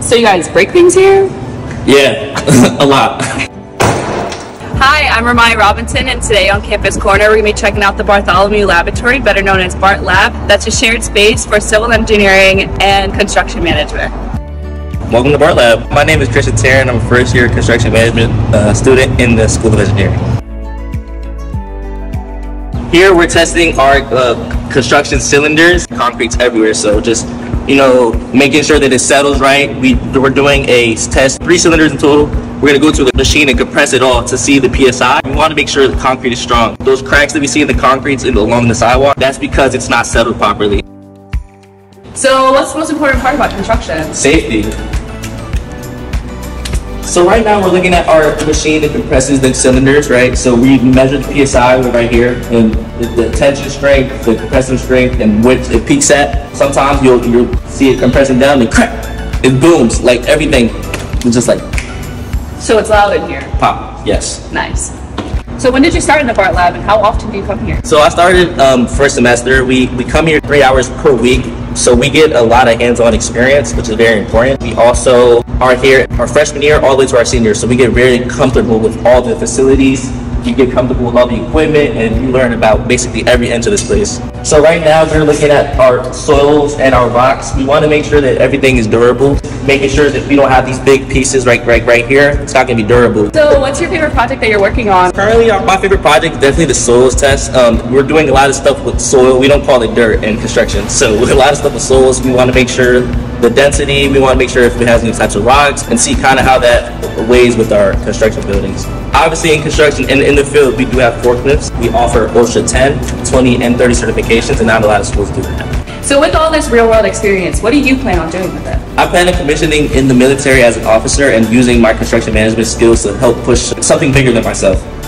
So you guys break things here? Yeah, a lot. Hi, I'm Ramai Robinson, and today on Campus Corner we're going to be checking out the Bartholomew Laboratory, better known as Bart Lab. That's a shared space for civil engineering and construction management. Welcome to Bart Lab. My name is Christian Tarrant. I'm a first year construction management student in the School of Engineering. Here we're testing our construction cylinders. Concrete's everywhere, so just making sure that it settles right. We're doing a test, 3 cylinders in total. We're going to go to the machine and compress it all to see the PSI. We want to make sure the concrete is strong. Those cracks that we see in the concrete along the sidewalk, that's because it's not settled properly. So what's the most important part about construction? Safety. So right now we're looking at our machine that compresses the cylinders, right? So we measure the PSI right here, and the tension strength, the compressive strength, and which it peaks at. Sometimes you'll see it compressing down and crack, it booms, like everything. It's just like. So it's loud in here? Pop, yes. Nice. So when did you start in the Bart Lab, and how often do you come here? So I started first semester. We come here 3 hours per week. So we get a lot of hands-on experience, which is very important. We also are here our freshman year all the way to our senior, so we get very comfortable with all the facilities. You get comfortable with all the equipment, and you learn about basically every inch of this place. So right now we're looking at our soils and our rocks. We want to make sure that everything is durable, making sure that we don't have these big pieces right here. It's not going to be durable. So what's your favorite project that you're working on? Currently, my favorite project is definitely the soils test. We're doing a lot of stuff with soil. We don't call it dirt in construction. So with a lot of stuff with soils, we want to make sure the density, we want to make sure if it has any types of rocks, and see kind of how that weighs with our construction buildings. Obviously in construction, in the field, we do have forklifts. We offer OSHA 10, 20, and 30 certifications, and not a lot of schools do that. So with all this real-world experience, what do you plan on doing with it? I plan on commissioning in the military as an officer and using my construction management skills to help push something bigger than myself.